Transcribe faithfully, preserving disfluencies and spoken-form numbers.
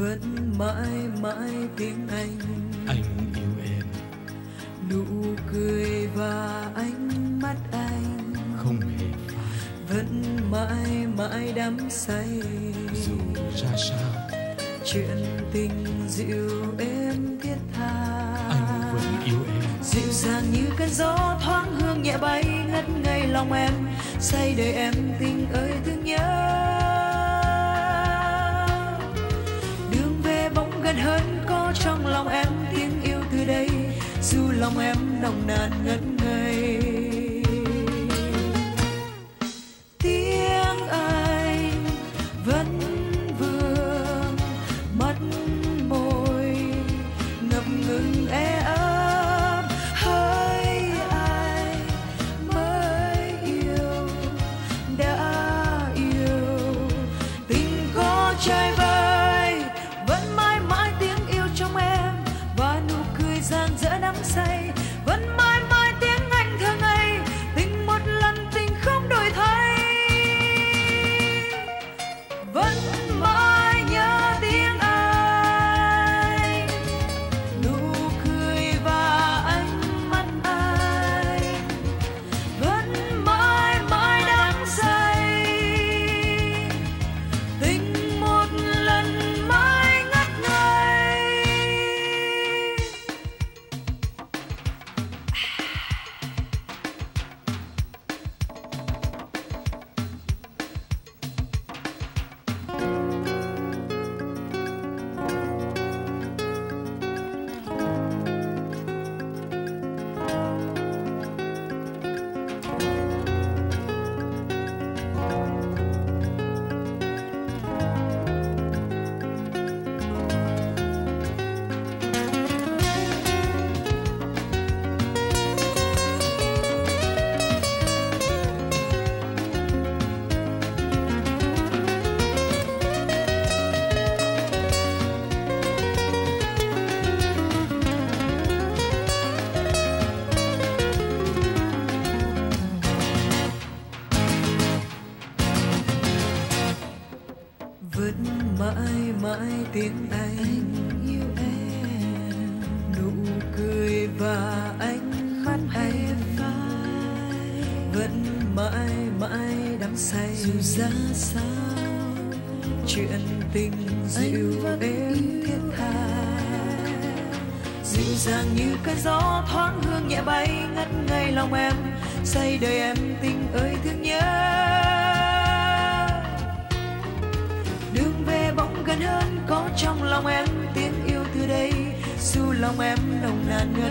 vẫn mãi mãi tiếng Anh. Anh yêu em. Nụ cười và ánh mắt anh không hề phai, vẫn mãi mãi đắm say. Dù ra sao chuyện tình dịu êm thiết tha, anh vẫn yêu em. Dịu dàng như cơn gió thoáng hương nhẹ bay ngất ngây lòng em, say đời em tình ơi thương nhớ. Đường về bỗng gần hơn có trong lòng em tiếng yêu từ đây, dù lòng em nồng nàn ngất ngây. Tiếng anh vẫn vương mắt môi ngập ngừng e ấp, hỡi ai mới yêu đã yêu. Tình có trời vơi vẫn mãi mãi tiếng yêu trong em, và nụ cười rạng rỡ đắm say vẫn mãi mãi tiếng anh thơ ngây. Tình một lần tình không đổi thay, vẫn mãi nhớ tiếng anh, nụ cười và ánh mắt anh vẫn mãi mãi đắm say. Tình một lần mãi ngất ngây. Vẫn mãi mãi tiếng anh yêu em, nụ cười và ánh mắt anh vẫn mãi mãi đắm say. Dù ra sao chuyện tình dịu êm thiết tha, dịu dàng như cơn gió thoáng hương nhẹ bay ngất ngây lòng em, say đời em tình ơi thương nhớ. Đường về bỗng gần hơn có trong lòng em tiếng yêu từ đây, dù lòng em nồng nàn ngỡ.